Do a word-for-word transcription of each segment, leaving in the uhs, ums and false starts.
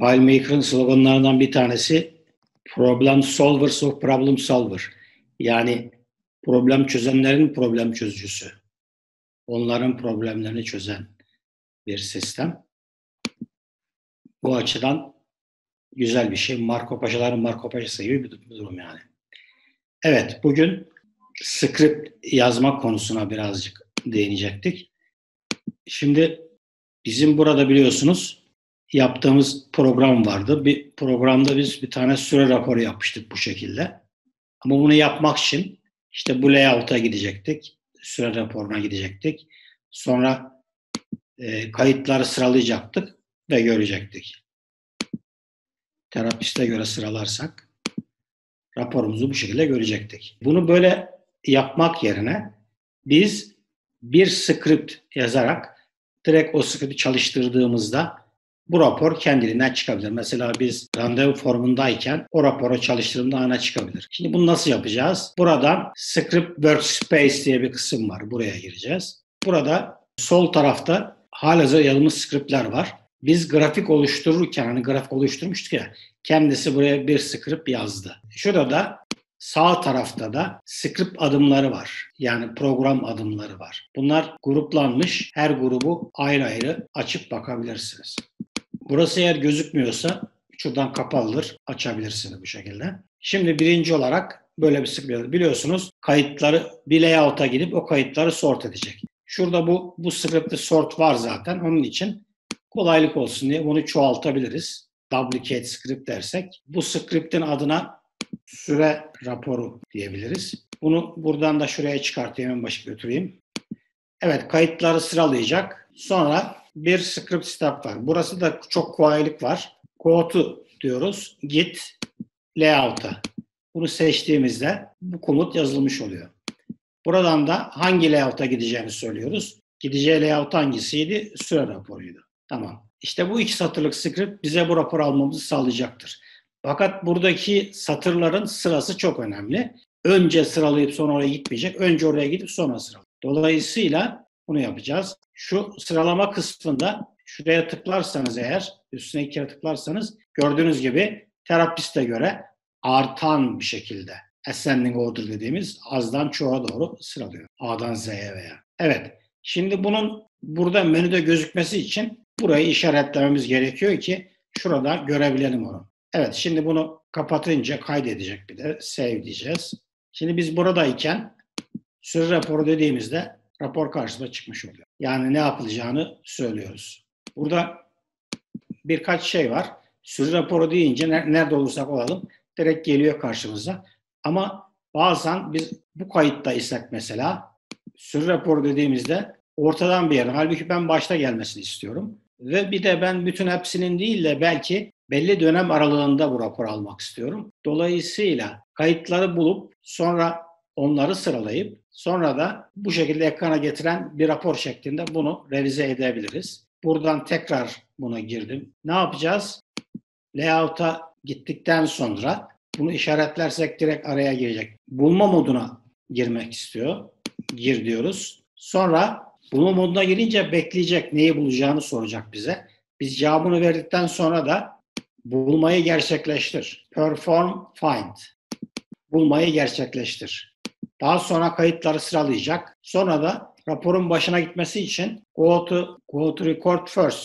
FileMaker'ın sloganlarından bir tanesi Problem Solvers of Problem Solver. Yani problem çözenlerin problem çözücüsü. Onların problemlerini çözen bir sistem. Bu açıdan güzel bir şey. Marco Paşaların Marco Paşası gibi bir durum yani. Evet, bugün script yazma konusuna birazcık değinecektik. Şimdi bizim burada biliyorsunuz yaptığımız program vardı. Bir programda biz bir tane süre raporu yapmıştık bu şekilde. Ama bunu yapmak için işte bu layout'a gidecektik. Süre raporuna gidecektik. Sonra e, kayıtları sıralayacaktık ve görecektik. Terapiste göre sıralarsak raporumuzu bu şekilde görecektik. Bunu böyle yapmak yerine biz bir script yazarak direkt o script'i çalıştırdığımızda bu rapor kendiliğinden çıkabilir. Mesela biz randevu formundayken o raporu çalıştırdığımda ana çıkabilir. Şimdi bunu nasıl yapacağız? Buradan Script Workspace diye bir kısım var. Buraya gireceğiz. Burada sol tarafta halihazırda yazılmış scriptler var. Biz grafik oluştururken, hani grafik oluşturmuştuk ya, kendisi buraya bir script yazdı. Şurada da sağ tarafta da script adımları var. Yani program adımları var. Bunlar gruplanmış. Her grubu ayrı ayrı açıp bakabilirsiniz. Burası eğer gözükmüyorsa şuradan kapalıdır. Açabilirsiniz bu şekilde. Şimdi birinci olarak böyle bir script biliyorsunuz. Kayıtları bir layout'a gidip o kayıtları sort edecek. Şurada bu bu script'te sort var zaten. Onun için kolaylık olsun diye bunu çoğaltabiliriz. Duplicate script dersek. Bu script'in adına süre raporu diyebiliriz. Bunu buradan da şuraya çıkartayım, en başa götüreyim. Evet, kayıtları sıralayacak. Sonra bir script step var. Burası da çok kolaylık var. Code'u diyoruz. Git layout'a. Bunu seçtiğimizde bu komut yazılmış oluyor. Buradan da hangi layout'a gideceğini söylüyoruz. Gideceği layout hangisiydi? Süre raporuydu. Tamam. İşte bu iki satırlık script bize bu raporu almamızı sağlayacaktır. Fakat buradaki satırların sırası çok önemli. Önce sıralayıp sonra oraya gitmeyecek. Önce oraya gidip sonra sıralayacak. Dolayısıyla bunu yapacağız. Şu sıralama kısmında şuraya tıklarsanız eğer, üstüne iki kere tıklarsanız gördüğünüz gibi terapiste göre artan bir şekilde ascending order dediğimiz azdan çoğa doğru sıralıyor. A'dan Z'ye veya. Evet. Şimdi bunun burada menüde gözükmesi için burayı işaretlememiz gerekiyor ki şurada görebilelim onu. Evet, şimdi bunu kapatınca kaydedecek, bir de save diyeceğiz. Şimdi biz buradayken süre raporu dediğimizde rapor karşımıza çıkmış oluyor. Yani ne yapılacağını söylüyoruz. Burada birkaç şey var. Süre raporu deyince nerede olursak olalım direkt geliyor karşımıza. Ama bazen biz bu kayıttaysak mesela süre raporu dediğimizde ortadan bir yer. Halbuki ben başta gelmesini istiyorum. Ve bir de ben bütün hepsinin değil de belki belli dönem aralığında bu raporu almak istiyorum. Dolayısıyla kayıtları bulup sonra onları sıralayıp sonra da bu şekilde ekrana getiren bir rapor şeklinde bunu revize edebiliriz. Buradan tekrar buna girdim. Ne yapacağız? Layout'a gittikten sonra bunu işaretlersek direkt araya girecek. Bulma moduna girmek istiyor. Gir diyoruz. Sonra bulma moduna girince bekleyecek, neyi bulacağını soracak bize. Biz cevabını verdikten sonra da bulmayı gerçekleştir. Perform find. Bulmayı gerçekleştir. Daha sonra kayıtları sıralayacak. Sonra da raporun başına gitmesi için go to, go to record first.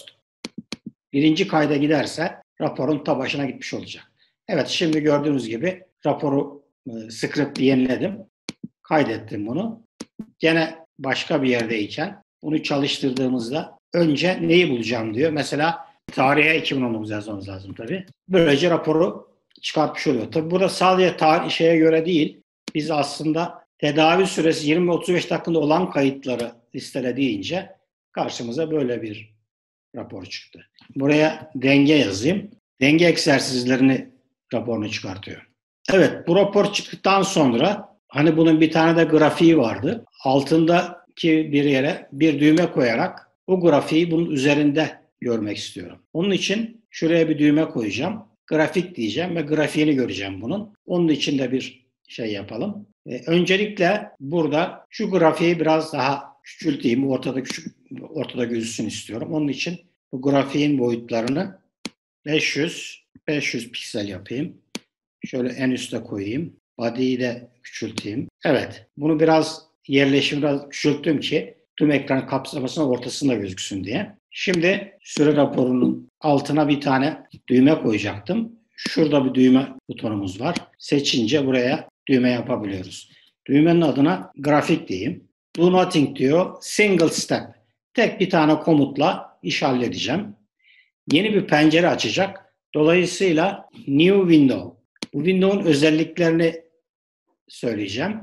Birinci kayda giderse raporun ta başına gitmiş olacak. Evet, şimdi gördüğünüz gibi raporu e, script'i yeniledim. Kaydettim bunu. Gene başka bir yerdeyken bunu çalıştırdığımızda önce neyi bulacağım diyor. Mesela tarihe iki bin on dokuz yazmamız lazım tabii. Böylece raporu çıkartmış oluyor. Tabii burada sadece tarih şeye göre değil. Biz aslında tedavi süresi yirmi otuz beş dakikada olan kayıtları listele deyince karşımıza böyle bir rapor çıktı. Buraya denge yazayım. Denge egzersizlerini raporunu çıkartıyor. Evet, bu rapor çıktıktan sonra hani bunun bir tane de grafiği vardı. Altındaki bir yere bir düğme koyarak o grafiği bunun üzerinde görmek istiyorum. Onun için şuraya bir düğme koyacağım. Grafik diyeceğim ve grafiğini göreceğim bunun. Onun için de bir şey yapalım. Ee, öncelikle burada şu grafiği biraz daha küçülteyim. Ortada küçük, ortada gözüksün istiyorum. Onun için bu grafiğin boyutlarını beş yüz beş yüz piksel yapayım. Şöyle en üste koyayım. Body'yi de küçülteyim. Evet. Bunu biraz yerleşim biraz küçülttüm ki tüm ekran kapsamasının ortasında gözüksün diye. Şimdi süre raporunun altına bir tane düğme koyacaktım. Şurada bir düğme butonumuz var. Seçince buraya düğme yapabiliyoruz. Düğmenin adına grafik diyeyim. Do nothing diyor. Single step. Tek bir tane komutla iş halledeceğim. Yeni bir pencere açacak. Dolayısıyla new window. Bu window'un özelliklerini söyleyeceğim.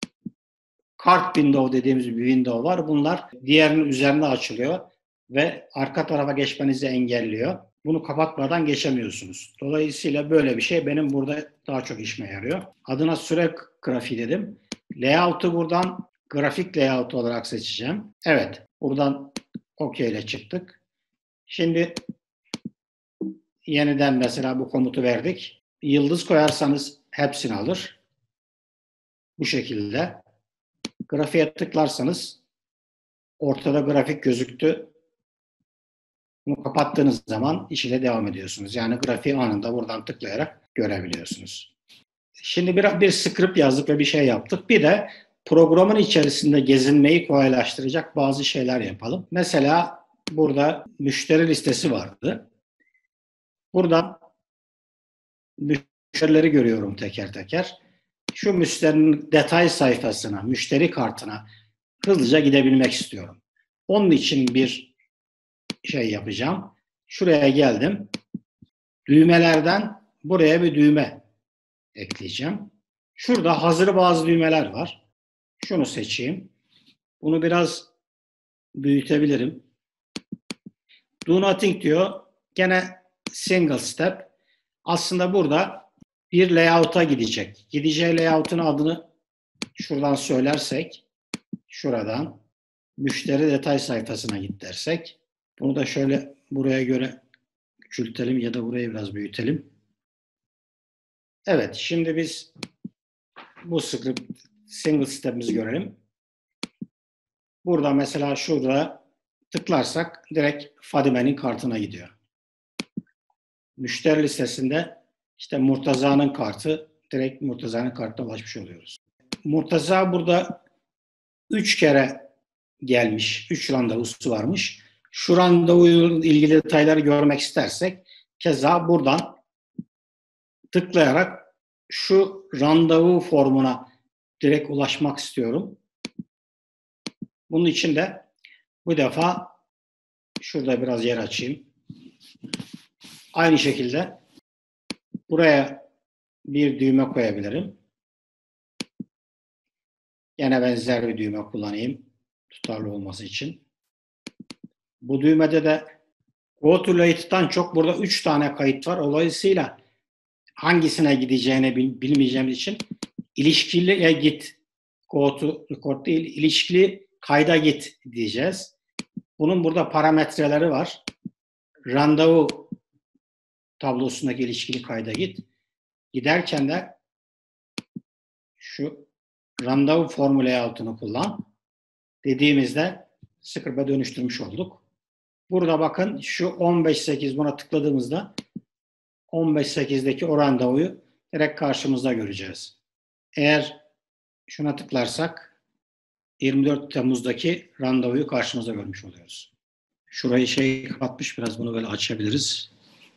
Cart window dediğimiz bir window var. Bunlar diğerinin üzerine açılıyor ve arka tarafa geçmenizi engelliyor. Bunu kapatmadan geçemiyorsunuz. Dolayısıyla böyle bir şey benim burada daha çok işime yarıyor. Adına süre grafiği dedim. Layout'u buradan grafik layout olarak seçeceğim. Evet, buradan OK ile çıktık. Şimdi yeniden mesela bu komutu verdik. Yıldız koyarsanız hepsini alır. Bu şekilde. Grafiğe tıklarsanız ortada grafik gözüktü. Bunu kapattığınız zaman iş ile devam ediyorsunuz. Yani grafiği anında buradan tıklayarak görebiliyorsunuz. Şimdi bir, bir script yazdık ve bir şey yaptık. Bir de programın içerisinde gezinmeyi kolaylaştıracak bazı şeyler yapalım. Mesela burada müşteri listesi vardı. Buradan müşterileri görüyorum teker teker. Şu müşterinin detay sayfasına, müşteri kartına hızlıca gidebilmek istiyorum. Onun için bir şey yapacağım. Şuraya geldim. Düğmelerden buraya bir düğme ekleyeceğim. Şurada hazır bazı düğmeler var. Şunu seçeyim. Bunu biraz büyütebilirim. Do nothing diyor. Gene single step. Aslında burada bir layout'a gidecek. Gideceği layout'un adını şuradan söylersek, şuradan müşteri detay sayfasına git dersek, bunu da şöyle buraya göre küçültelim ya da burayı biraz büyütelim. Evet, şimdi biz bu script single step'imizi görelim. Burada mesela şurada tıklarsak direkt Fadime'nin kartına gidiyor. Müşteri listesinde işte Murtaza'nın kartı, direkt Murtaza'nın kartına ulaşmış oluyoruz. Murtaza burada üç kere gelmiş, üç randevusu varmış. Şu randevuyla ilgili detayları görmek istersek keza buradan tıklayarak şu randevu formuna direkt ulaşmak istiyorum. Bunun için de bu defa şurada biraz yer açayım. Aynı şekilde buraya bir düğme koyabilirim. Yine benzer bir düğme kullanayım tutarlı olması için. Bu düğmede de Go to Lated'dan çok burada üç tane kayıt var. Dolayısıyla hangisine gideceğini bilmeyeceğimiz için ilişkiliye git. Go to record değil, ilişkili kayda git diyeceğiz. Bunun burada parametreleri var. Randevu tablosundaki ilişkili kayda git. Giderken de şu randevu formu layout'unu kullan dediğimizde script'e dönüştürmüş olduk. Burada bakın şu on beş sekiz buna tıkladığımızda on beş sekizdeki o randevuyu direkt karşımızda göreceğiz. Eğer şuna tıklarsak yirmi dört Temmuz'daki randevuyu karşımızda görmüş oluyoruz. Şurayı şey kapatmış, biraz bunu böyle açabiliriz.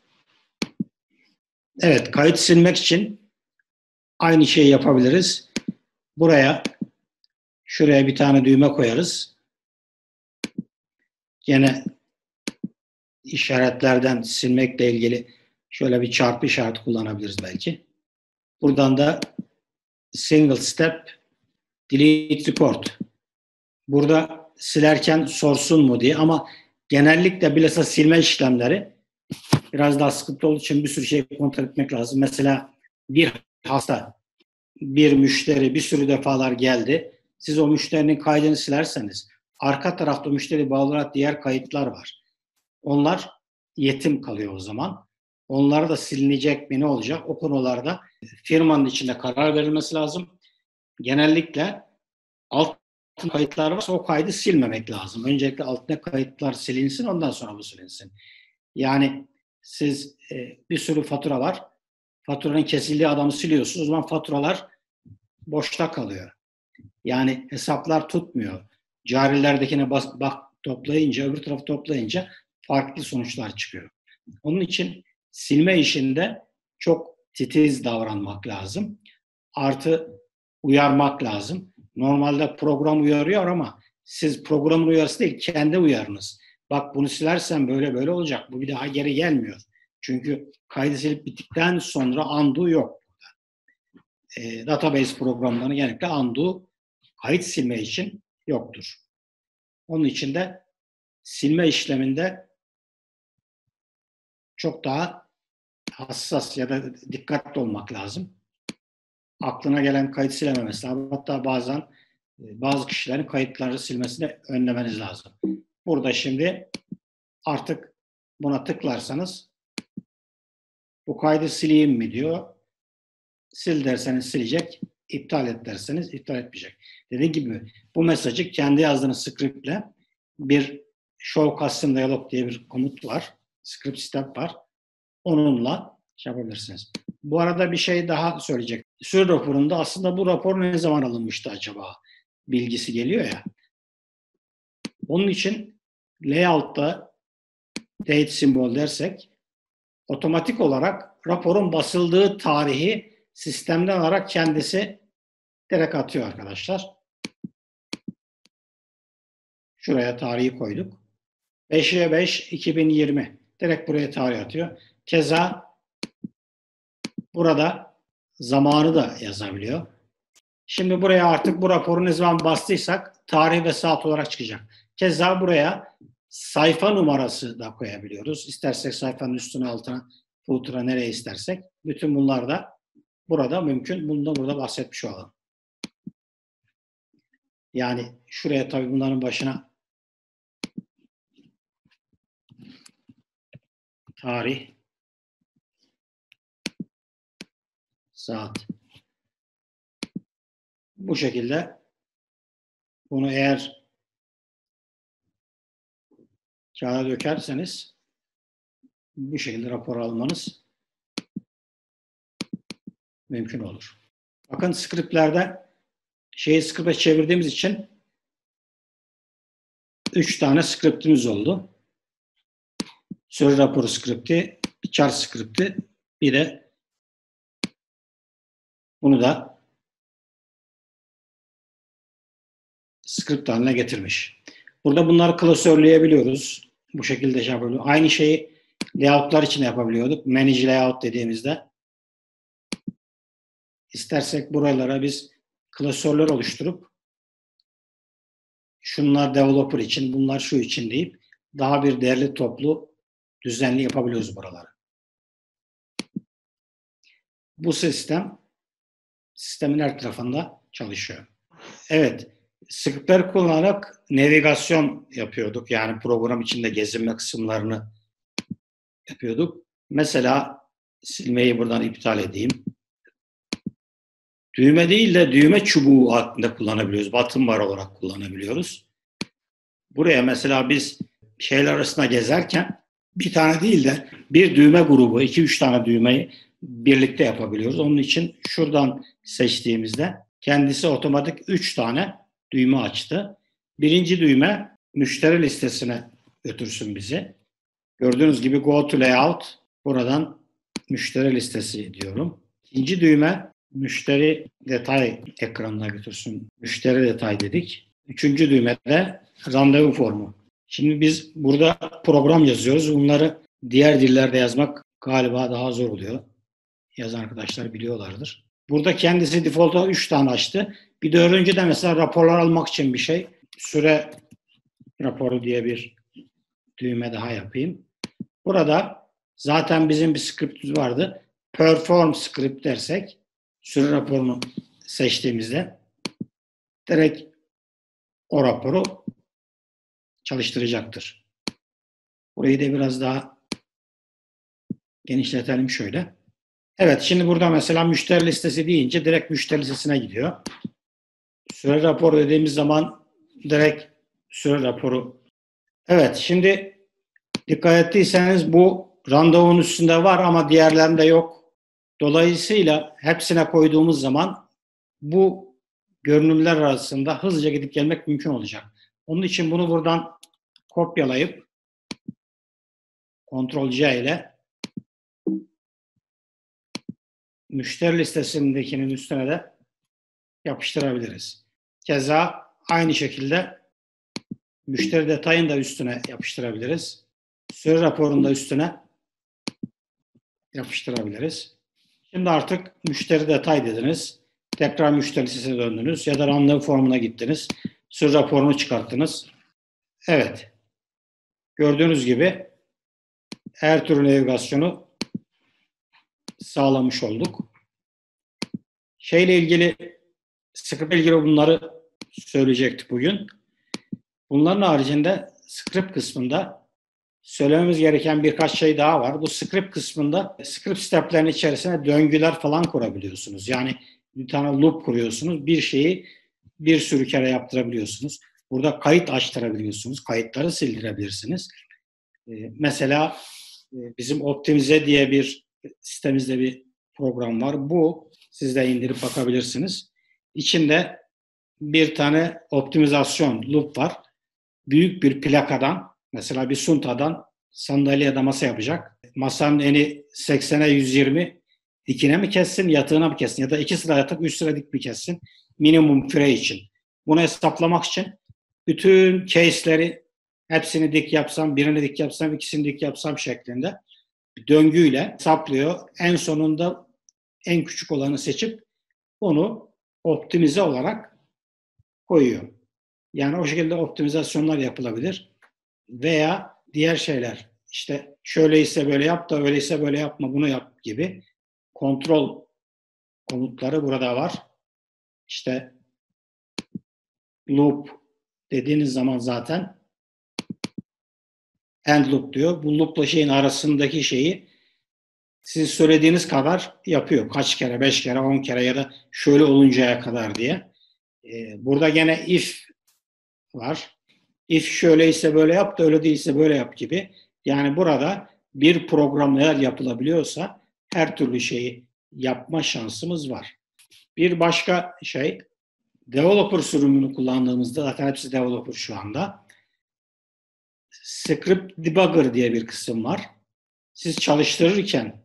Evet, kayıt silmek için aynı şeyi yapabiliriz. Buraya şuraya bir tane düğme koyarız. Yine işaretlerden silmekle ilgili şöyle bir çarpı işareti kullanabiliriz belki. Buradan da single step delete report. Burada silerken sorsun mu diye, ama genellikle bilhassa silme işlemleri biraz daha sıkıntı olduğu için bir sürü şey kontrol etmek lazım. Mesela bir hasta, bir müşteri bir sürü defalar geldi. Siz o müşterinin kaydını silerseniz arka tarafta müşteri bağlı olarak diğer kayıtlar var. Onlar yetim kalıyor o zaman. Onlar da silinecek mi, ne olacak? O konularda firmanın içinde karar verilmesi lazım. Genellikle alt kayıtlar varsa o kaydı silmemek lazım. Öncelikle altına kayıtlar silinsin, ondan sonra bu silinsin. Yani siz e, bir sürü fatura var. Faturanın kesildiği adamı siliyorsunuz. O zaman faturalar boşta kalıyor. Yani hesaplar tutmuyor. Carilerdekine bas, bak toplayınca, öbür tarafı toplayınca farklı sonuçlar çıkıyor. Onun için silme işinde çok titiz davranmak lazım. Artı uyarmak lazım. Normalde program uyarıyor ama siz programın uyarısı değil, kendi uyarınız. Bak bunu silersen böyle böyle olacak. Bu bir daha geri gelmiyor. Çünkü kaydı silip bittikten sonra undo yok. E, database programlarının genellikle undo kayıt silme için yoktur. Onun için de silme işleminde çok daha hassas ya da dikkatli olmak lazım. Aklına gelen kayıt silememesi lazım. Hatta bazen bazı kişilerin kayıtları silmesini önlemeniz lazım. Burada şimdi artık buna tıklarsanız bu kaydı sileyim mi diyor. Sil derseniz silecek, iptal et derseniz iptal etmeyecek. Dediğim gibi bu mesajı kendi yazdığınız scriptle bir show custom dialog diye bir komut var. Script step var. Onunla şey yapabilirsiniz. Bu arada bir şey daha söyleyecek. Sürü raporunda aslında bu rapor ne zaman alınmıştı acaba bilgisi geliyor ya. Onun için layout'ta date simbol dersek otomatik olarak raporun basıldığı tarihi sistemden olarak kendisi direkt atıyor arkadaşlar. Şuraya tarihi koyduk. beşe beş iki bin yirmi. Direkt buraya tarih atıyor. Keza burada zamanı da yazabiliyor. Şimdi buraya artık bu raporu ne zaman bastıysak tarih ve saat olarak çıkacak. Keza buraya sayfa numarası da koyabiliyoruz. İstersek sayfanın üstüne altına footer'a nereye istersek. Bütün bunlar da burada mümkün. Bunu da burada bahsetmiş olalım. Yani şuraya tabii bunların başına tarih, saat. Bu şekilde bunu eğer kağıda dökerseniz bu şekilde rapor almanız mümkün olur. Bakın scriptlerde şeyi script'e çevirdiğimiz için üç tane script'imiz oldu. Sürü raporu script'i, bir chart script'i, bir de bunu da script haline getirmiş. Burada bunları klasörleyebiliyoruz. Bu şekilde şey yapabiliyoruz. Aynı şeyi layout'lar için yapabiliyorduk. Manage layout dediğimizde istersek buralara biz klasörler oluşturup şunlar developer için, bunlar şu için deyip daha bir değerli toplu düzenli yapabiliyoruz buraları. Bu sistem sistemin her tarafında çalışıyor. Evet, scriptler kullanarak navigasyon yapıyorduk. Yani program içinde gezinme kısımlarını yapıyorduk. Mesela silmeyi buradan iptal edeyim. Düğme değil de düğme çubuğu hakkında kullanabiliyoruz. Button bar olarak kullanabiliyoruz. Buraya mesela biz şeyler arasında gezerken bir tane değil de bir düğme grubu, iki üç tane düğmeyi birlikte yapabiliyoruz. Onun için şuradan seçtiğimizde kendisi otomatik üç tane düğme açtı. Birinci düğme müşteri listesine götürsün bizi. Gördüğünüz gibi Go to Layout. Buradan müşteri listesi diyorum. İkinci düğme müşteri detay ekranına götürsün. Müşteri detay dedik. Üçüncü düğmede randevu formu. Şimdi biz burada program yazıyoruz. Bunları diğer dillerde yazmak galiba daha zor oluyor. Yazan arkadaşlar biliyorlardır. Burada kendisi default'a üç tane açtı. Bir de önce de mesela raporlar almak için bir şey. Süre raporu diye bir düğme daha yapayım. Burada zaten bizim bir script'imiz vardı. Perform script dersek süre raporunu seçtiğimizde direkt o raporu çalıştıracaktır. Burayı da biraz daha genişletelim şöyle. Evet, şimdi burada mesela müşteri listesi deyince direkt müşteri listesine gidiyor. Süre raporu dediğimiz zaman direkt süre raporu. Evet, şimdi dikkat ettiyseniz bu randevunun üstünde var ama diğerlerinde yok. Dolayısıyla hepsine koyduğumuz zaman bu görünümler arasında hızlıca gidip gelmek mümkün olacak. Onun için bunu buradan kopyalayıp kontrol C ile müşteri listesindekinin üstüne de yapıştırabiliriz. Keza aynı şekilde müşteri detayını da üstüne yapıştırabiliriz. Süre raporunu da üstüne yapıştırabiliriz. Şimdi artık müşteri detay dediniz. Tekrar müşteri listesine döndünüz ya da randevu formuna gittiniz. Süre raporunu çıkarttınız. Evet. Gördüğünüz gibi her türlü navigasyonu sağlamış olduk. Şeyle ilgili, script ilgili bunları söyleyecektik bugün. Bunların haricinde script kısmında söylememiz gereken birkaç şey daha var. Bu script kısmında script step'lerin içerisine döngüler falan kurabiliyorsunuz. Yani bir tane loop kuruyorsunuz. Bir şeyi bir sürü kere yaptırabiliyorsunuz. Burada kayıt açtırabiliyorsunuz. Kayıtları sildirebilirsiniz. Ee, mesela e, bizim Optimize diye bir sitemizde bir program var. Bu siz de indirip bakabilirsiniz. İçinde bir tane optimizasyon loop var. Büyük bir plakadan, mesela bir suntadan sandalye ya da masa yapacak. Masanın eni seksene yüz yirmi, dikine mi kessin, yatağına mı kessin ya da iki sıra yatak, üç sıra dik mi kessin minimum süre için. Bunu hesaplamak için bütün case'leri hepsini dik yapsam, birini dik yapsam, ikisini dik yapsam şeklinde bir döngüyle hesaplıyor. En sonunda en küçük olanı seçip onu optimize olarak koyuyor. Yani o şekilde optimizasyonlar yapılabilir. Veya diğer şeyler, işte şöyleyse böyle yap da öyleyse böyle yapma, bunu yap gibi kontrol komutları burada var. İşte loop dediğiniz zaman zaten end loop diyor. Bu loop'la şeyin arasındaki şeyi siz söylediğiniz kadar yapıyor. Kaç kere, beş kere, on kere ya da şöyle oluncaya kadar diye. Ee, burada gene if var. If şöyleyse böyle yap da öyle değilse böyle yap gibi. Yani burada bir program eğer yapılabiliyorsa her türlü şeyi yapma şansımız var. Bir başka şey, developer sürümünü kullandığımızda, zaten hepsi developer şu anda. Script debugger diye bir kısım var. Siz çalıştırırken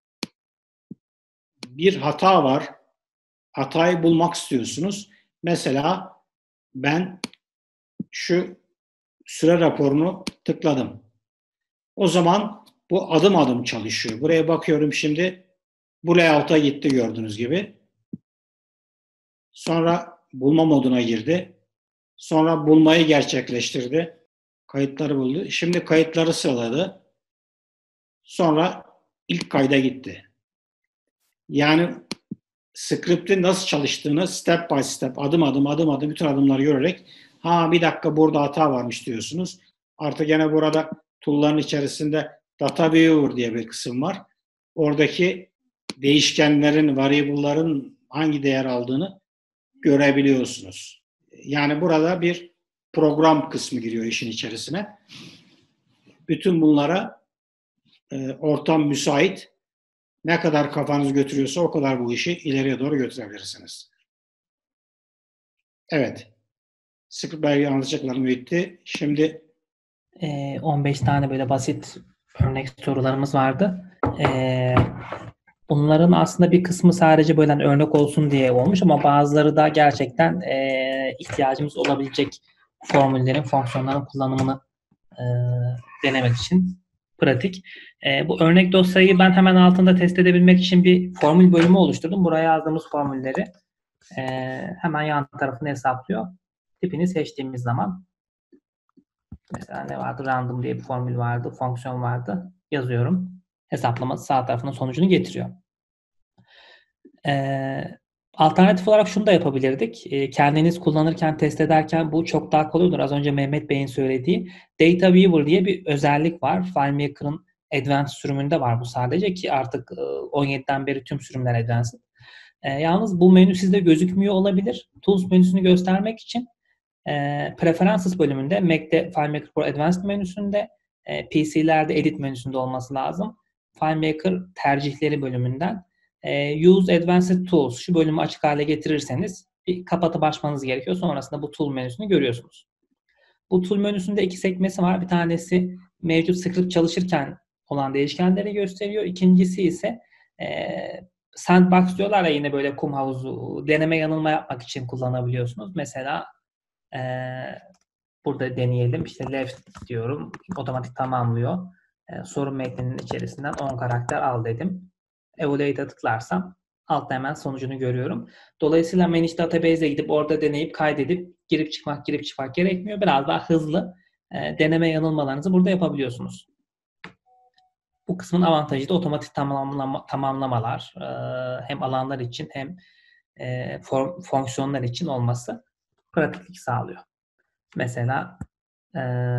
bir hata var. Hatayı bulmak istiyorsunuz. Mesela ben şu süre raporunu tıkladım. O zaman bu adım adım çalışıyor. Buraya bakıyorum şimdi. Bu layout'a gitti gördüğünüz gibi. Sonra bulma moduna girdi. Sonra bulmayı gerçekleştirdi. Kayıtları buldu. Şimdi kayıtları sıraladı. Sonra ilk kayda gitti. Yani script'in nasıl çalıştığını step by step, adım adım, adım adım bütün adımları görerek ha bir dakika burada hata varmış diyorsunuz. Artık gene burada tool'ların içerisinde Data Viewer diye bir kısım var. Oradaki değişkenlerin, variable'ların hangi değer aldığını görebiliyorsunuz. Yani burada bir program kısmı giriyor işin içerisine. Bütün bunlara e, ortam müsait. Ne kadar kafanız götürüyorsa o kadar bu işi ileriye doğru götürebilirsiniz. Evet. Sıkı belge anlatacaklarım bitti. Şimdi Ee, on beş tane böyle basit örnek sorularımız vardı. Ee, bunların aslında bir kısmı sadece böyle hani örnek olsun diye olmuş ama bazıları da gerçekten e, ihtiyacımız olabilecek formüllerin, fonksiyonların kullanımını e, denemek için pratik. E, bu örnek dosyayı ben hemen altında test edebilmek için bir formül bölümü oluşturdum. Buraya yazdığımız formülleri e, hemen yan tarafını hesaplıyor. Tipini seçtiğimiz zaman mesela ne vardı? Random diye bir formül vardı, fonksiyon vardı. Yazıyorum. Hesaplaması sağ tarafının sonucunu getiriyor. Ee, alternatif olarak şunu da yapabilirdik. Ee, kendiniz kullanırken, test ederken bu çok daha kolay olur. Az önce Mehmet Bey'in söylediği Data Weaver diye bir özellik var. FileMaker'ın Advanced sürümünde var bu sadece ki artık on yediden beri tüm sürümler Advanced. Ee, yalnız bu menü sizde gözükmüyor olabilir. Tools menüsünü göstermek için e, Preferences bölümünde Mac'de FileMaker Pro Advanced menüsünde e, P C'lerde edit menüsünde olması lazım. FileMaker tercihleri bölümünden e, Use Advanced Tools şu bölümü açık hale getirirseniz bir kapatıp açmanız gerekiyor. Sonrasında bu tool menüsünü görüyorsunuz. Bu tool menüsünde iki sekmesi var. Bir tanesi mevcut script çalışırken olan değişkenleri gösteriyor. İkincisi ise e, sandbox diyorlar ya, yine böyle kum havuzu, deneme yanılma yapmak için kullanabiliyorsunuz. Mesela e, burada deneyelim. İşte left diyorum. Otomatik tamamlıyor. E, soru metninin içerisinden on karakter al dedim. Evaluate'a tıklarsam altta hemen sonucunu görüyorum. Dolayısıyla Manage Database'e gidip orada deneyip kaydedip girip çıkmak girip çıkmak gerekmiyor. Biraz daha hızlı e, deneme yanılmalarınızı burada yapabiliyorsunuz. Bu kısmın avantajı da otomatik tamamlama, tamamlamalar e, hem alanlar için hem e, form, fonksiyonlar için olması pratiklik sağlıyor. Mesela e,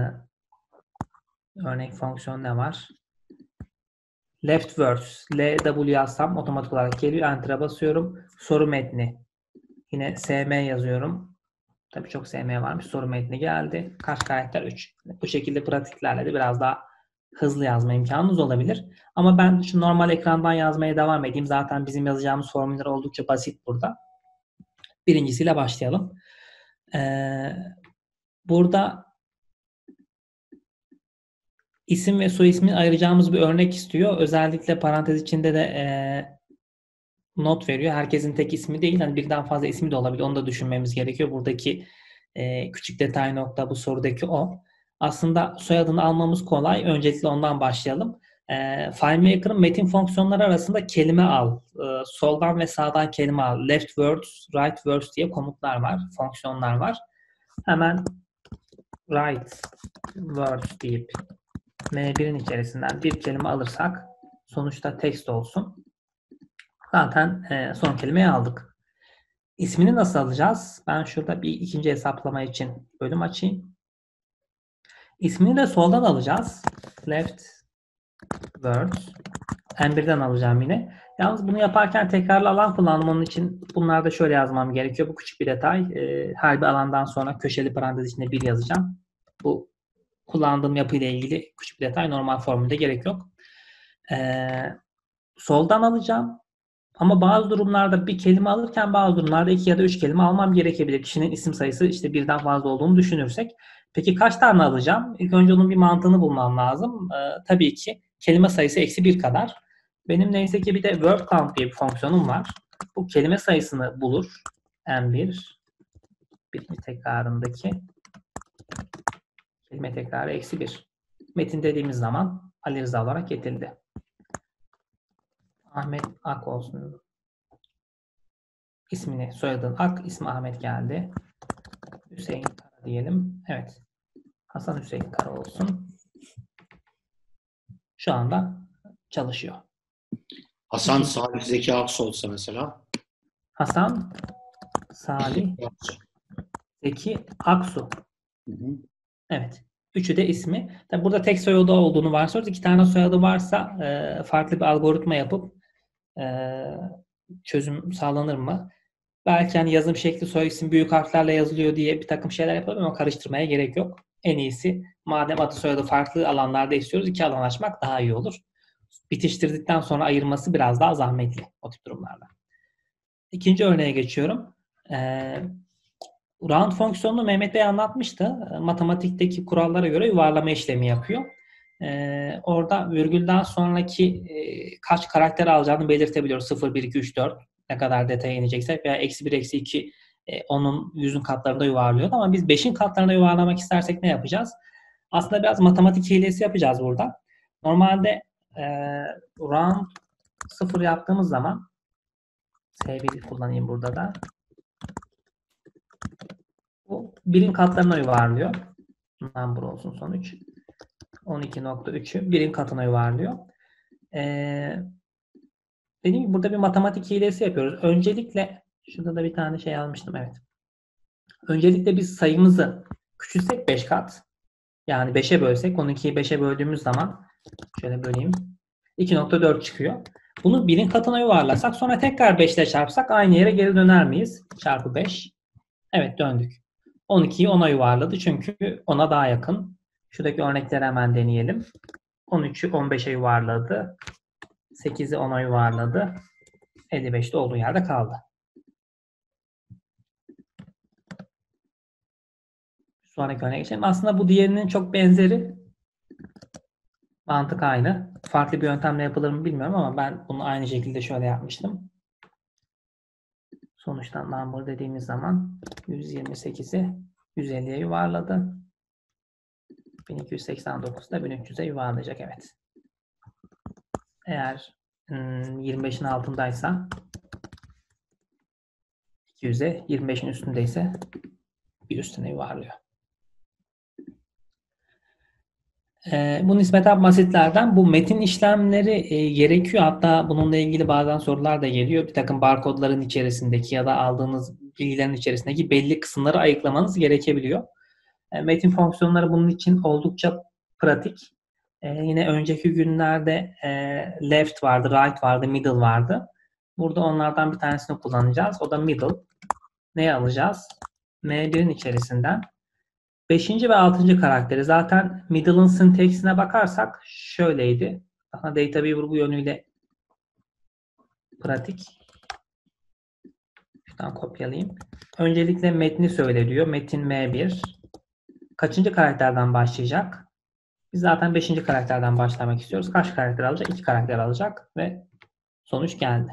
örnek fonksiyon ne var? Left words. L W yazsam otomatik olarak geliyor. Enter'a basıyorum. Soru metni. Yine S M yazıyorum. Tabii çok S M varmış. Soru metni geldi. Kaç karakter? üç. Bu şekilde pratiklerle de biraz daha hızlı yazma imkanınız olabilir. Ama ben şu normal ekrandan yazmaya devam edeyim. Zaten bizim yazacağımız formüller oldukça basit burada. Birincisiyle başlayalım. Ee, burada isim ve soy ismi ayıracağımız bir örnek istiyor. Özellikle parantez içinde de e, not veriyor. Herkesin tek ismi değil. Yani birden fazla ismi de olabilir. Onu da düşünmemiz gerekiyor. Buradaki e, küçük detay nokta bu sorudaki o. Aslında soyadını almamız kolay. Öncelikle ondan başlayalım. E, FileMaker'ın metin fonksiyonları arasında kelime al. E, soldan ve sağdan kelime al. Left words, right words diye komutlar var. Fonksiyonlar var. Hemen right words deyip M bir'in içerisinden bir kelime alırsak sonuçta text olsun. Zaten e, son kelimeyi aldık. İsmini nasıl alacağız? Ben şurada bir ikinci hesaplama için bölüm açayım. İsmini de soldan alacağız. Left words. M bir'den alacağım yine. Yalnız bunu yaparken tekrarlı alan kullandım. Onun için bunlarda şöyle yazmam gerekiyor. Bu küçük bir detay. E, her bir alandan sonra köşeli parantez içinde bir yazacağım. Bu kullandığım yapıyla ilgili küçük bir detay. Normal formülde gerek yok. E, soldan alacağım. Ama bazı durumlarda bir kelime alırken bazı durumlarda iki ya da üç kelime almam gerekebilir. Kişinin isim sayısı işte birden fazla olduğunu düşünürsek. Peki kaç tane alacağım? İlk önce onun bir mantığını bulmam lazım. Ee, tabii ki kelime sayısı eksi bir kadar. Benim neyse ki bir de word count diye bir fonksiyonum var. Bu kelime sayısını bulur. M bir birinci tekrarındaki kelime tekrarı eksi bir. Metin dediğimiz zaman Ali Rıza olarak getirildi. Ahmet Ak olsun. İsmini, soyadın Ak, ismi Ahmet geldi. Hüseyin Kara diyelim. Evet. Hasan Hüseyin Kara olsun. Şu anda çalışıyor. Hasan Salih Zeki Aksu olsa mesela. Hasan Salih Zeki Aksu. Hı hı. Evet. Üçü de ismi. Tabi burada tek soyadı olduğunu varsayıyoruz. İki tane soyadı varsa e, farklı bir algoritma yapıp e, çözüm sağlanır mı? Belki hani yazım şekli soy isim büyük harflerle yazılıyor diye bir takım şeyler yapalım ama karıştırmaya gerek yok. En iyisi madem adı soyadı farklı alanlarda istiyoruz iki alan açmak daha iyi olur. Bitiştirdikten sonra ayırması biraz daha zahmetli o tip durumlarda. İkinci örneğe geçiyorum. Ee, round fonksiyonunu Mehmet Bey anlatmıştı. Matematikteki kurallara göre yuvarlama işlemi yapıyor. Ee, orada virgülden sonraki e, kaç karakter alacağını belirtebiliyoruz. sıfır, bir, iki, üç, dört ne kadar detaya ineceksek veya eksi bir, eksi iki e, onun yüzün katlarında yuvarlıyor. Ama biz beşin katlarında yuvarlamak istersek ne yapacağız? Aslında biraz matematik hilesi yapacağız burada. Normalde e, round sıfır yaptığımız zaman S bir kullanayım burada da. Bu birin katlarına yuvarlıyor. Number olsun sonuç. on iki nokta üçü birin katına yuvarlıyor. Ee, dediğim gibi burada bir matematik hilesi yapıyoruz. Öncelikle şurada da bir tane şey almıştım. Evet. Öncelikle biz sayımızı küçülsek beş kat. Yani beşe bölsek on ikiyi beşe böldüğümüz zaman şöyle böleyim. iki nokta dört çıkıyor. Bunu birin katına yuvarlasak sonra tekrar beş ile çarpsak aynı yere geri döner miyiz? Çarpı beş. Evet döndük. on ikiyi ona yuvarladı çünkü ona daha yakın. Şuradaki örnekleri hemen deneyelim. on üçü on beşe yuvarladı. sekizi ona yuvarladı. elli beşte olduğu yerde kaldı. Sonraki örneğe geçelim. Aslında bu diğerinin çok benzeri. Mantık aynı. Farklı bir yöntemle yapılır mı bilmiyorum ama ben bunu aynı şekilde şöyle yapmıştım. Sonuçtan number dediğimiz zaman yüz yirmi sekizi yüz elliye yuvarladı. bin iki yüz seksen dokuz da bin üç yüze yuvarlayacak. Evet. Eğer hmm, yirmi beşin altındaysa iki yüze, yirmi beşin üstündeyse bir üstüne yuvarlıyor. E, bu nispeten basitlerden. Bu metin işlemleri e, gerekiyor. Hatta bununla ilgili bazen sorular da geliyor. Bir takım barkodların içerisindeki ya da aldığınız bilgilerin içerisindeki belli kısımları ayıklamanız gerekebiliyor. E, metin fonksiyonları bunun için oldukça pratik. E, yine önceki günlerde e, left vardı, right vardı, middle vardı. Burada onlardan bir tanesini kullanacağız. O da middle. Neye alacağız? M bir'in içerisinden beşinci ve altıncı karakteri. Zaten middle'ın sintaksine bakarsak şöyleydi. Aslında DataViewer bu yönüyle pratik. Şuradan kopyalayayım. Öncelikle metni söyle diyor. Metin M bir. Kaçıncı karakterden başlayacak? Biz zaten beşinci karakterden başlamak istiyoruz. Kaç karakter alacak? iki karakter alacak ve sonuç geldi.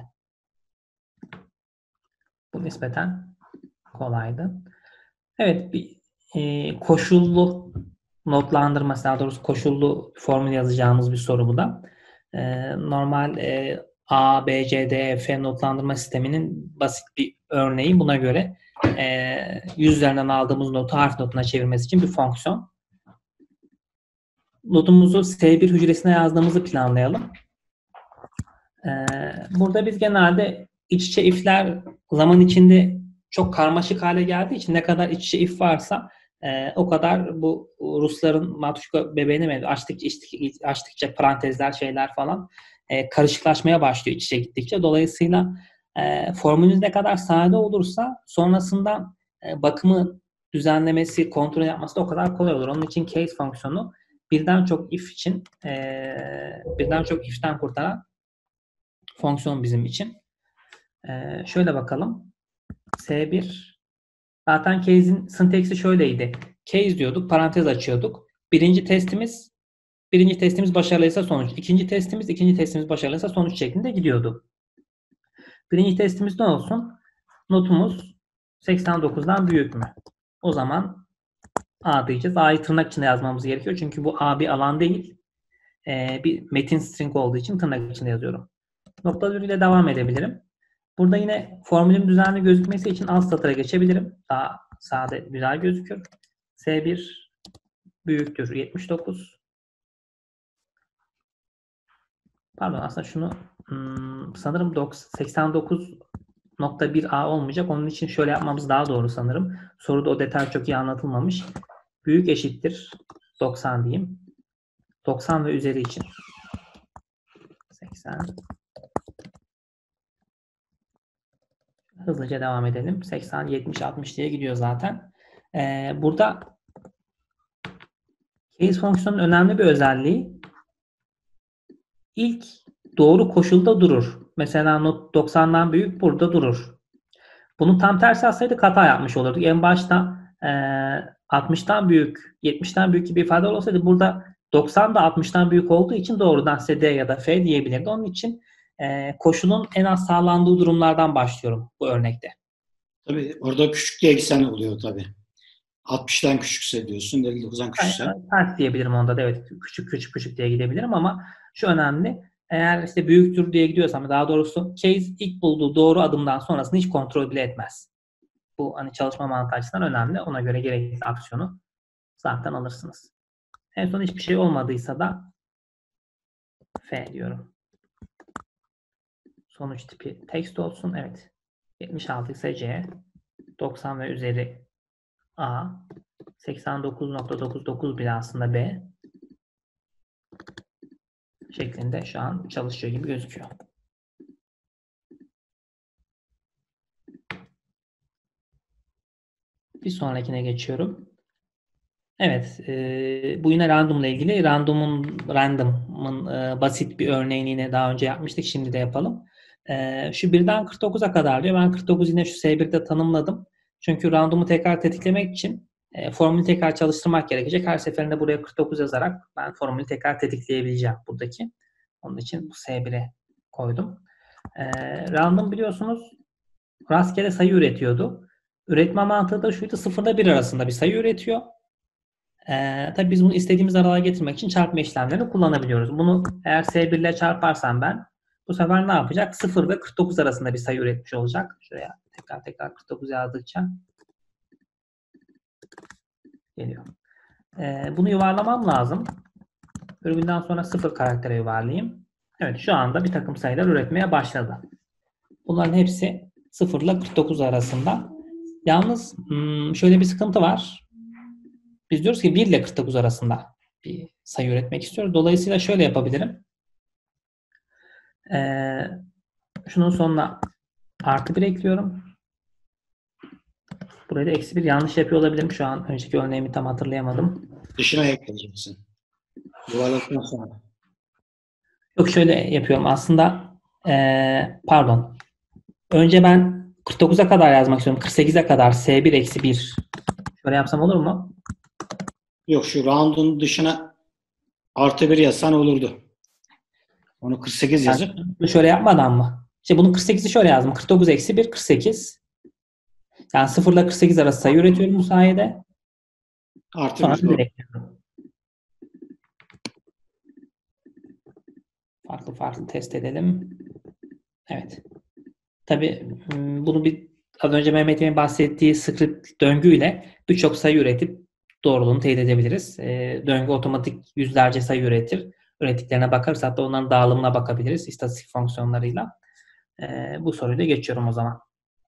Bu nispeten kolaydı. Evet, bir e, koşullu notlandırması, daha doğrusu koşullu formül yazacağımız bir soru bu da. E, normal e, A, B, C, D, E, F notlandırma sisteminin basit bir örneği. Buna göre e, yüz üzerinden aldığımız notu harf notuna çevirmesi için bir fonksiyon. Notumuzu S bir hücresine yazdığımızı planlayalım. E, burada biz genelde iç içe if'ler zaman içinde çok karmaşık hale geldiği için ne kadar iç içe if varsa e, o kadar bu Rusların Matruşka bebeğine mi açtıkça, açtıkça, açtıkça parantezler şeyler falan e, karışıklaşmaya başlıyor iç içe gittikçe. Dolayısıyla e, formülünüz ne kadar sade olursa sonrasında e, bakımı düzenlemesi, kontrol yapması da o kadar kolay olur. Onun için case fonksiyonu birden çok if için e, birden çok if'ten kurtaran fonksiyon bizim için. E, şöyle bakalım. S bir zaten case'in sintaksi şöyleydi. Case diyorduk, parantez açıyorduk. Birinci testimiz birinci testimiz başarılıysa sonuç. İkinci testimiz ikinci testimiz başarılıysa sonuç şeklinde gidiyordu. Birinci testimiz ne olsun? Notumuz seksen dokuzdan büyük mü? O zaman A diyeceğiz. A'yı tırnak içinde yazmamız gerekiyor. Çünkü bu A bir alan değil. Ee, bir metin string olduğu için tırnak içinde yazıyorum. Nokta virgülle devam edebilirim. Burada yine formülün düzenli gözükmesi için alt satıra geçebilirim. Daha sade, güzel gözükür. S bir büyüktür yetmiş dokuz. Pardon, aslında şunu hmm, sanırım seksen dokuz nokta bir A olmayacak. Onun için şöyle yapmamız daha doğru sanırım. Soruda o detay çok iyi anlatılmamış. Büyük eşittir doksan diyeyim. doksan ve üzeri için. seksen. Hızlıca devam edelim. seksen, yetmiş, altmış diye gidiyor zaten. Ee, burada case fonksiyonun önemli bir özelliği ilk doğru koşulda durur. Mesela not doksandan büyük burada durur. Bunu tam tersi alsaydık hata yapmış olurduk. En başta e, altmıştan büyük, yetmişten büyük gibi ifade olsaydı burada doksan da altmıştan büyük olduğu için doğrudan S D ya da F diyebilirdi. Onun için e, koşulun en az sağlandığı durumlardan başlıyorum bu örnekte. Tabii orada küçük diye eksen oluyor tabii. altmıştan küçükse diyorsun, elli dokuzdan küçükse. Yani, ters diyebilirim onda da, evet. Küçük küçük küçük diye gidebilirim ama şu önemli. Eğer işte büyüktür diye gidiyorsam, daha doğrusu case ilk bulduğu doğru adımdan sonrasını hiç kontrol bile etmez. Bu hani çalışma mantığı açısından önemli. Ona göre gerekli aksiyonu zaten alırsınız. En son hiçbir şey olmadıysa da F diyorum. Sonuç tipi text olsun. Evet. yetmiş altı ise C. doksan ve üzeri A. seksen dokuz nokta dokuz dokuz bile aslında B. Şeklinde şu an çalışıyor gibi gözüküyor. Bir sonrakine geçiyorum. Evet, e, bu yine randomla ilgili. Random'un random'ın e, basit bir örneğini yine daha önce yapmıştık. Şimdi de yapalım. E, şu birden kırk dokuza kadar diyor. Ben kırk dokuz yine şu S birde tanımladım. Çünkü random'u tekrar tetiklemek için e, formülü tekrar çalıştırmak gerekecek. Her seferinde buraya kırk dokuz yazarak ben formülü tekrar tetikleyebileceğim buradaki. Onun için bu S bire koydum. E, random biliyorsunuz rastgele sayı üretiyordu. Üretme mantığı da şuydu: sıfırla bir arasında bir sayı üretiyor. Ee, tabii biz bunu istediğimiz aralığa getirmek için çarpma işlemlerini kullanabiliyoruz. Bunu eğer S bir ile çarparsam ben bu sefer ne yapacak? sıfır ve kırk dokuz arasında bir sayı üretmiş olacak. Şuraya tekrar tekrar kırk dokuz yazdıkça geliyor. Ee, bunu yuvarlamam lazım. Virgülden sonra sıfır karaktere yuvarlayayım. Evet, şu anda bir takım sayılar üretmeye başladı. Bunların hepsi sıfır ile kırk dokuz arasında. Yalnız şöyle bir sıkıntı var. Biz diyoruz ki bir ile kırk dokuz arasında bir sayı üretmek istiyoruz. Dolayısıyla şöyle yapabilirim. Ee, şunun sonuna artı bir ekliyorum. Buraya da eksi bir yanlış yapıyor olabilirim. Şu an önceki örneğimi tam hatırlayamadım. Dışına ekleyeceksin. Yuvarladıktan sonra. Yok, şöyle yapıyorum. Aslında ee, pardon. Önce ben kırk dokuza kadar yazmak istiyorum. kırk sekize kadar S bir eksi bir. Şöyle yapsam olur mu? Yok, şu round'un dışına artı bir yazsan olurdu. Onu kırk sekiz yazıp. Yani şöyle yapmadan mı? İşte bunu kırk sekizi şöyle yazdım. kırk dokuz eksi bir, kırk sekiz. Yani sıfır ile kırk sekiz arası sayı üretiyorum bu sayede. Artı Sonra bir. direkt farklı farklı test edelim. Evet. Tabii bunu bir az önce Mehmet'in bahsettiği script döngüyle birçok sayı üretip doğruluğunu teyit edebiliriz. E, döngü otomatik yüzlerce sayı üretir. Ürettiklerine bakarız. Hatta onların dağılımına bakabiliriz istatistik fonksiyonlarıyla. E, bu soruyu da geçiyorum o zaman.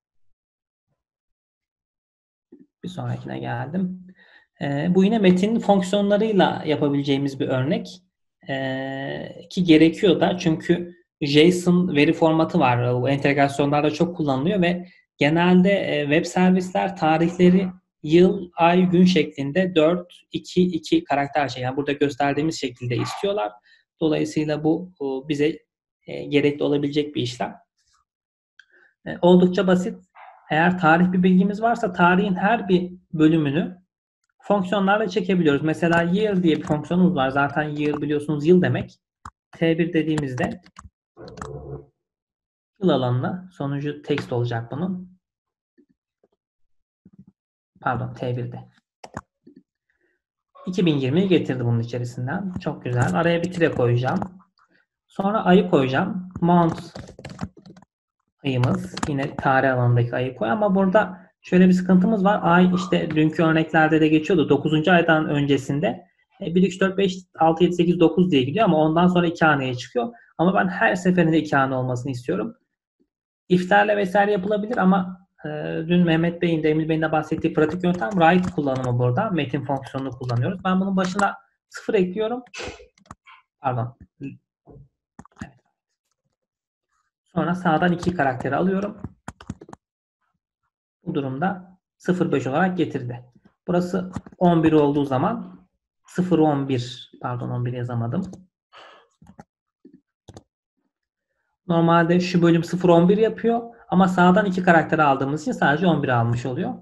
Bir sonrakine geldim. E, bu yine metin fonksiyonlarıyla yapabileceğimiz bir örnek. E, ki gerekiyor da, çünkü JSON veri formatı var. Bu entegrasyonlarda çok kullanılıyor ve genelde e, web servisler tarihleri yıl, ay, gün şeklinde dört, iki, iki karakter şey. Yani burada gösterdiğimiz şekilde istiyorlar. Dolayısıyla bu bize e, gerekli olabilecek bir işlem. E, oldukça basit. Eğer tarih bir bilgimiz varsa tarihin her bir bölümünü fonksiyonlarla çekebiliyoruz. Mesela year diye bir fonksiyonumuz var. Zaten year biliyorsunuz yıl demek. T bir dediğimizde yıl alanına sonucu text olacak bunun. Pardon, T birde. iki bin yirmiyi getirdi bunun içerisinden. Çok güzel. Araya bir tire koyacağım. Sonra ayı koyacağım. Month ayımız. Yine tarih alanındaki ayı koy. Ama burada şöyle bir sıkıntımız var. Ay işte dünkü örneklerde de geçiyordu. dokuzuncu aydan öncesinde bir, üç, dört, beş, altı, yedi, sekiz, dokuz diye gidiyor ama ondan sonra iki haneye çıkıyor. Ama ben her seferinde iki hane olmasını istiyorum. İftarla vesaire yapılabilir ama e, dün Mehmet Bey'in de Emil Bey'in de bahsettiği pratik yöntem write kullanımı burada. Metin fonksiyonunu kullanıyoruz. Ben bunun başına sıfır ekliyorum. Pardon. Evet. Sonra sağdan iki karakteri alıyorum. Bu durumda sıfır beş olarak getirdi. Burası on bir olduğu zaman sıfır on bir, pardon on bir yazamadım. Normalde şu bölüm sıfır on bir yapıyor ama sağdan iki karakteri aldığımız için sadece on bir almış oluyor.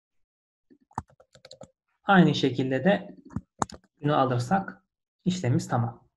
Aynı şekilde de bunu alırsak işlemimiz tamam.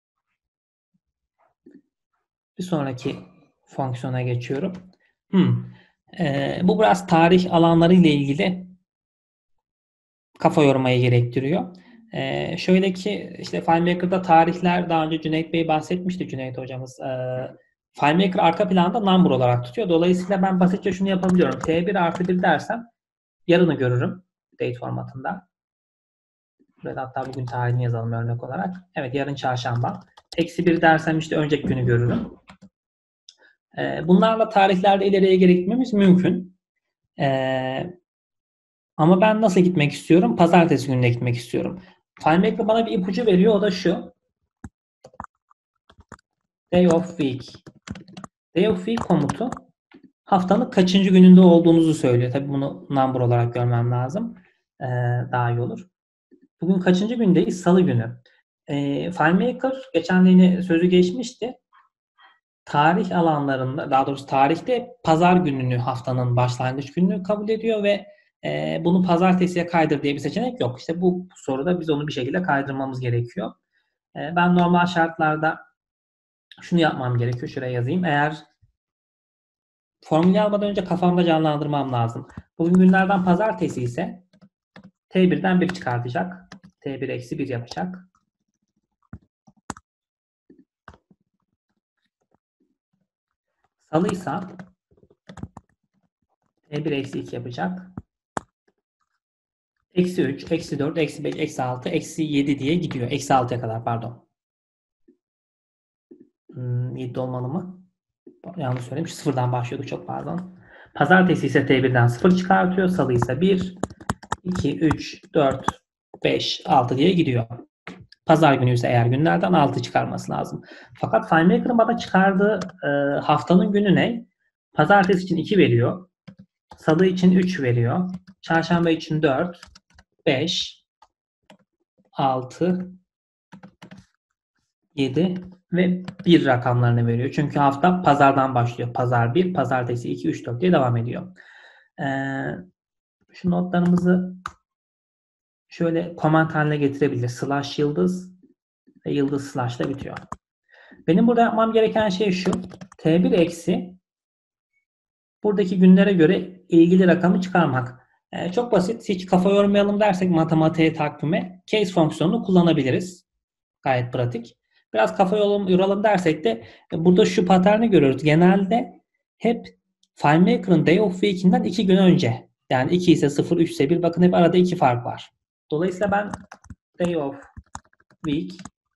Bir sonraki fonksiyona geçiyorum. Hmm. Ee, bu biraz tarih alanları ile ilgili kafa yormayı gerektiriyor. Ee, şöyle ki işte FileMaker'da tarihler, daha önce Cüneyt Bey bahsetmişti, Cüneyt hocamız. Ee, FileMaker arka planda number olarak tutuyor. Dolayısıyla ben basitçe şunu yapabiliyorum. T bir artı bir dersem yarını görürüm date formatında. Burada hatta bugün tarihini yazalım örnek olarak. Evet, yarın çarşamba. Eksi bir dersem işte önceki günü görürüm. Ee, bunlarla tarihlerde ileriye gitmemiz mümkün. Ee, ama ben nasıl gitmek istiyorum? Pazartesi gününe gitmek istiyorum. FileMaker bana bir ipucu veriyor. O da şu. Day of week. Day of week komutu haftanın kaçıncı gününde olduğunuzu söylüyor. Tabii bunu number olarak görmem lazım. Ee, daha iyi olur. Bugün kaçıncı gündeyiz? Salı günü. E, FileMaker geçen de yine sözü geçmişti. Tarih alanlarında, daha doğrusu tarihte pazar gününü haftanın başlangıç gününü kabul ediyor ve e, bunu pazartesiye kaydır diye bir seçenek yok. İşte bu soruda biz onu bir şekilde kaydırmamız gerekiyor. E, ben normal şartlarda şunu yapmam gerekiyor. Şuraya yazayım. Eğer formülü almadan önce kafamda canlandırmam lazım. Bugün günlerden pazartesi ise T birden bir çıkartacak. T bir eksi bir yapacak. Salıysa T bir eksi iki yapacak. Eksi üç, eksi dört, eksi beş, eksi altı, eksi yedi diye gidiyor. Eksi altıya kadar pardon. Hmm, yedi olmalı mı? Yanlış söylemiş. Sıfırdan başlıyorduk, çok pardon. Pazartesi ise T birden sıfır çıkartıyor. Salı ise bir, iki, üç, dört, beş, altı diye gidiyor. Pazar günü ise eğer günlerden altı çıkarması lazım. Fakat FileMaker'ın bana çıkardığı e, haftanın günü ne? Pazartesi için iki veriyor. Salı için üç veriyor. Çarşamba için dört, beş, altı, yedi ve bir rakamlarını veriyor. Çünkü hafta pazardan başlıyor. Pazar bir, pazartesi iki, üç, dört diye devam ediyor. Ee, şu notlarımızı şöyle comment haline getirebilir. Slash yıldız ve yıldız slash ile bitiyor. Benim burada yapmam gereken şey şu. T bir eksi buradaki günlere göre ilgili rakamı çıkarmak. Ee, çok basit. Hiç kafa yormayalım dersek matematiğe, takvime case fonksiyonunu kullanabiliriz. Gayet pratik. Biraz kafa yoralım dersek de burada şu paterni görüyoruz. Genelde hep FileMaker'ın Day of Week'inden iki gün önce. Yani iki ise sıfır, üç ise bir. Bakın hep arada iki fark var. Dolayısıyla ben Day of Week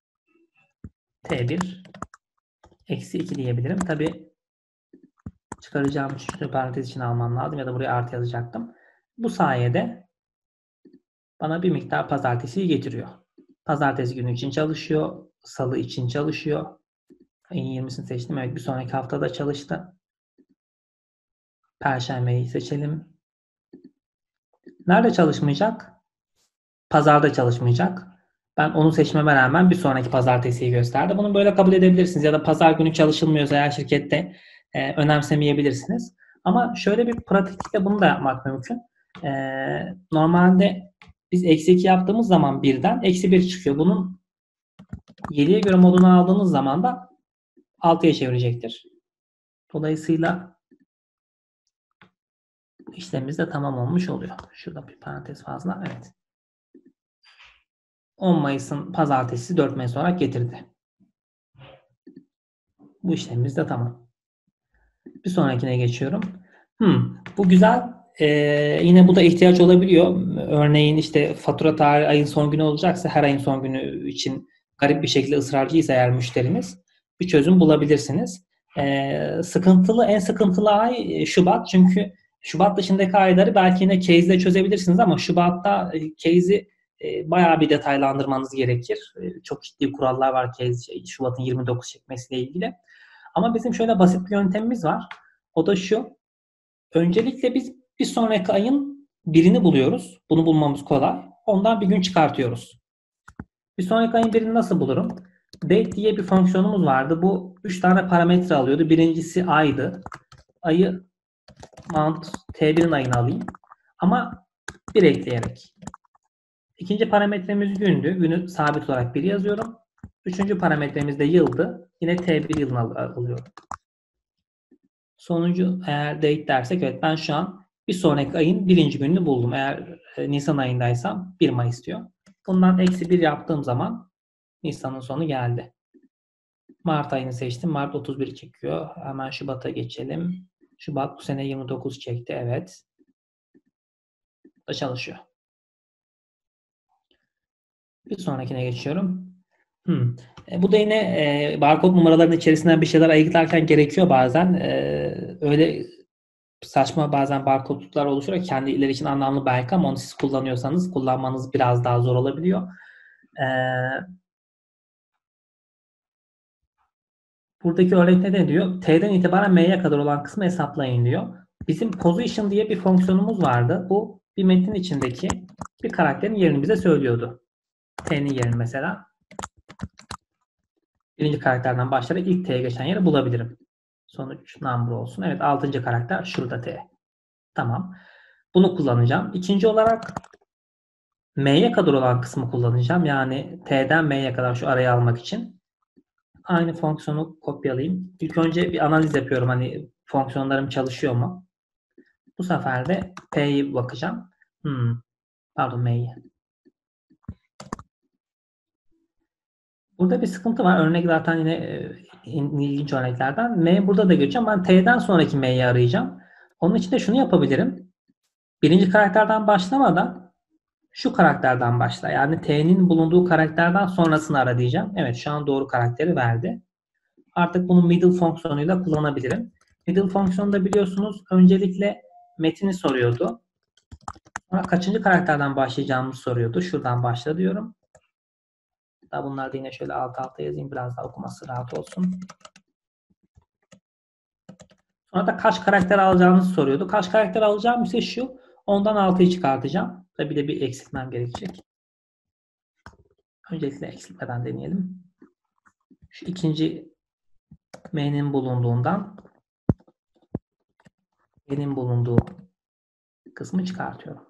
T bir eksi iki diyebilirim. Tabi çıkaracağım şu parantez için almam lazım ya da buraya artı yazacaktım. Bu sayede bana bir miktar pazartesiyi getiriyor. Pazartesi günü için çalışıyor. Salı için çalışıyor. Ayın yirmisini seçtim. Evet, bir sonraki haftada çalıştı. Perşembeyi seçelim. Nerede çalışmayacak? Pazarda çalışmayacak. Ben onu seçmeme rağmen bir sonraki pazartesiyi gösterdi. Bunu böyle kabul edebilirsiniz. Ya da pazar günü çalışılmıyorsa eğer şirkette e, önemsemeyebilirsiniz. Ama şöyle bir pratiklikte bunu da yapmak mümkün. E, normalde biz eksi iki yaptığımız zaman birden eksi bir çıkıyor. Bunun yediye göre modunu aldığınız zaman da altıya çevirecektir. Dolayısıyla işlemimiz de tamam olmuş oluyor. Şurada bir parantez fazla. Evet. on Mayıs'ın pazartesi dört Mayıs olarak getirdi. Bu işlemimiz de tamam. Bir sonrakine geçiyorum. Hmm, bu güzel. Ee, yine bu da ihtiyaç olabiliyor. Örneğin işte fatura tarihi ayın son günü olacaksa her ayın son günü için garip bir şekilde ısrarcıysa eğer müşteriniz bir çözüm bulabilirsiniz. Ee, sıkıntılı, en sıkıntılı ay Şubat. Çünkü Şubat dışındaki ayları belki yine case ile çözebilirsiniz ama Şubat'ta case'i e, bayağı bir detaylandırmanız gerekir. E, çok ciddi kurallar var case Şubat'ın yirmi dokuz çekmesiyle ilgili. Ama bizim şöyle basit bir yöntemimiz var. O da şu. Öncelikle biz bir sonraki ayın birini buluyoruz. Bunu bulmamız kolay. Ondan bir gün çıkartıyoruz. Bir sonraki ayın birini nasıl bulurum? Date diye bir fonksiyonumuz vardı. Bu üç tane parametre alıyordu. Birincisi aydı. Ayı month T bir'in ayını alayım. Ama bir ekleyerek. İkinci parametremiz gündü. Günü sabit olarak bir yazıyorum. Üçüncü parametremiz de yıldı. Yine T bir yılını alıyorum. Sonucu eğer date dersek evet ben şu an bir sonraki ayın birinci gününü buldum. Eğer e, Nisan ayındaysam bir Mayıs diyor. Bundan eksi bir yaptığım zaman Nisan'ın sonu geldi. Mart ayını seçtim. Mart otuz bir çekiyor. Hemen Şubat'a geçelim. Şubat bu sene yirmi dokuz çekti. Evet. Da çalışıyor. Bir sonrakine geçiyorum. Hmm. E, bu da yine e, barkod numaralarının içerisinden bir şeyler ayıklarken gerekiyor bazen. E, öyle saçma bazen barkodluklar oluşuyor. Kendileri için anlamlı belki ama onu siz kullanıyorsanız kullanmanız biraz daha zor olabiliyor. Ee, buradaki örnekte ne diyor? T'den itibaren M'ye kadar olan kısmı hesaplayın diyor. Bizim position diye bir fonksiyonumuz vardı. Bu bir metin içindeki bir karakterin yerini bize söylüyordu. T'nin yerini mesela birinci karakterden başlayarak ilk T'ye geçen yeri bulabilirim. Sonuç number olsun. Evet, altıncı karakter şurada T. Tamam. Bunu kullanacağım. İkinci olarak M'ye kadar olan kısmı kullanacağım. Yani T'den M'ye kadar şu arayı almak için. Aynı fonksiyonu kopyalayayım. İlk önce bir analiz yapıyorum. Hani fonksiyonlarım çalışıyor mu? Bu sefer de P'yi bakacağım. Hmm, pardon M'yi. Burada bir sıkıntı var. Örnek zaten yine e, ilginç örneklerden. M burada da geçeceğim. Ben T'den sonraki M'yi arayacağım. Onun için de şunu yapabilirim. Birinci karakterden başlamadan şu karakterden başla. Yani T'nin bulunduğu karakterden sonrasını ara diyeceğim. Evet, şu an doğru karakteri verdi. Artık bunu middle fonksiyonuyla kullanabilirim. Middle fonksiyonunda biliyorsunuz öncelikle metini soruyordu. Sonra kaçıncı karakterden başlayacağımızı soruyordu. Şuradan başla diyorum. Daha bunları da yine şöyle alt alta yazayım. Biraz daha okuması rahat olsun. Sonra da kaç karakter alacağınızı soruyordu. Kaç karakter alacağım ise şu. Ondan altıyı çıkartacağım. Tabii de bir eksiltmem gerekecek. Öncelikle eksiltmeden deneyelim. Şu ikinci M'nin bulunduğundan M'nin bulunduğu kısmı çıkartıyorum.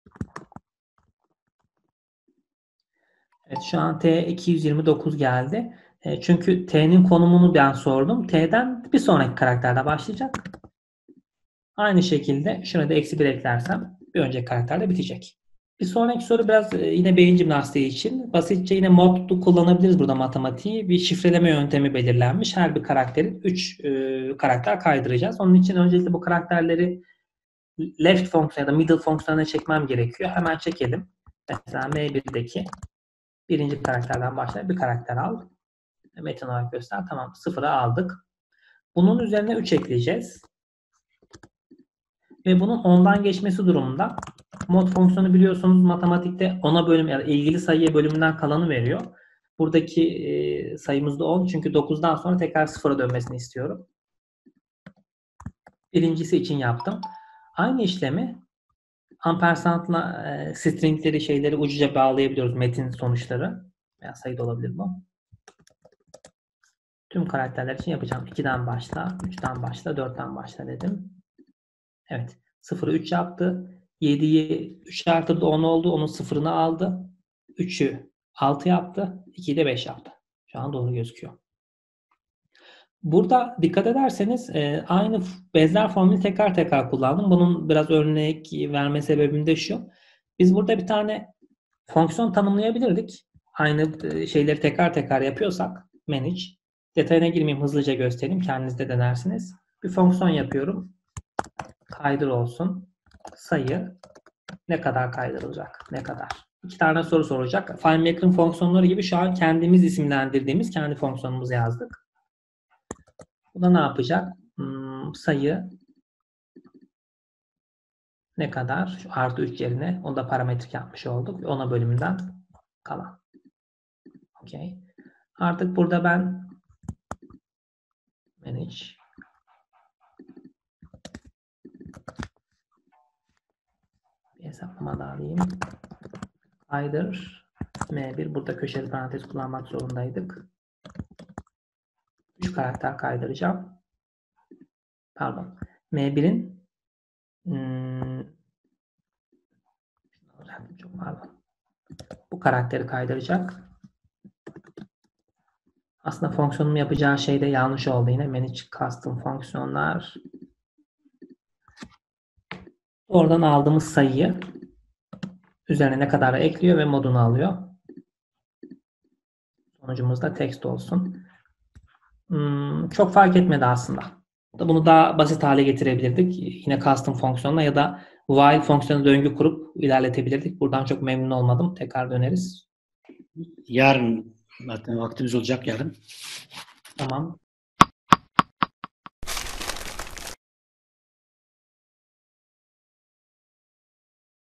Evet, şu an T iki yüz yirmi dokuz geldi. E, çünkü T'nin konumunu ben sordum. T'den bir sonraki karakterde başlayacak. Aynı şekilde şuna da eksi bir eklersem bir önceki karakterde bitecek. Bir sonraki soru biraz e, yine beyin jimnastiği için. Basitçe yine modlu kullanabiliriz burada matematiği. Bir şifreleme yöntemi belirlenmiş. Her bir karakterin üç e, karakter kaydıracağız. Onun için öncelikle bu karakterleri left fonksiyon ya da middle fonksiyonuna çekmem gerekiyor. Hemen çekelim. Mesela M birdeki birinci karakterden başla bir karakter al. Metin olarak göster. Tamam. Sıfıra aldık. Bunun üzerine üç ekleyeceğiz. Ve bunun ondan geçmesi durumunda mod fonksiyonu biliyorsunuz matematikte ona bölüm yani ilgili sayıya bölümünden kalanı veriyor. Buradaki e, sayımız da on. Çünkü dokuzdan sonra tekrar sıfıra dönmesini istiyorum. Birincisi için yaptım. Aynı işlemi ampersandla e, stringleri şeyleri ucuca bağlayabiliyoruz. Metin sonuçları. Veya sayı da olabilir bu. Tüm karakterler için yapacağım. ikiden başla, üçten başla, dörtten başla dedim. Evet. sıfırı üç yaptı. yediyi üç artırdı on oldu. Onun sıfırını aldı. üçü altı yaptı. ikiyi de beş yaptı. Şu an doğru gözüküyor. Burada dikkat ederseniz e, aynı benzer formülü tekrar tekrar kullandım. Bunun biraz örnek verme sebebim de şu. Biz burada bir tane fonksiyon tanımlayabilirdik. Aynı şeyleri tekrar tekrar yapıyorsak manage. Detayına girmeyeyim, hızlıca göstereyim. Kendiniz de denersiniz. Bir fonksiyon yapıyorum. Kaydır olsun. Sayı ne kadar kaydırılacak? Ne kadar? İki tane soru soracak. FileMaker'ın fonksiyonları gibi şu an kendimiz isimlendirdiğimiz kendi fonksiyonumuzu yazdık. Bu da ne yapacak? Hmm, sayı ne kadar? Şu artı üç yerine onu da parametrik yapmış olduk. Ona bölümünden kalan. Okay. Artık burada ben manage bir hesaplama da alayım. Kaydır M bir. Burada köşeli parantez kullanmak zorundaydık. üç karakter kaydıracağım. Pardon. M birin hmm, çok pardon. Bu karakteri kaydıracak. Aslında fonksiyonum yapacağı şey de yanlış oldu yine. Manage custom fonksiyonlar. Oradan aldığımız sayıyı üzerine ne kadar ekliyor ve modunu alıyor. Sonucumuz da text olsun. Hmm, çok fark etmedi aslında. Bunu daha basit hale getirebilirdik. Yine custom fonksiyonla ya da while fonksiyonu döngü kurup ilerletebilirdik. Buradan çok memnun olmadım. Tekrar döneriz. Yarın zaten vaktimiz olacak yarın. Tamam.